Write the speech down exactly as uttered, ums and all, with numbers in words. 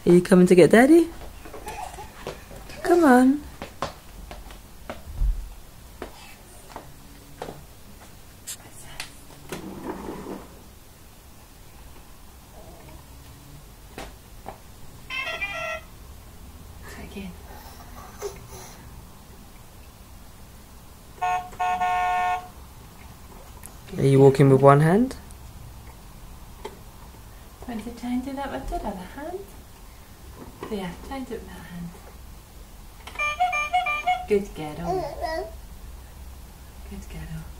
Are you coming to get Daddy? Come on. Again. Are you walking with one hand? Want to try and do that with the other hand? There, try and do it with that hand. Good girl. Good girl.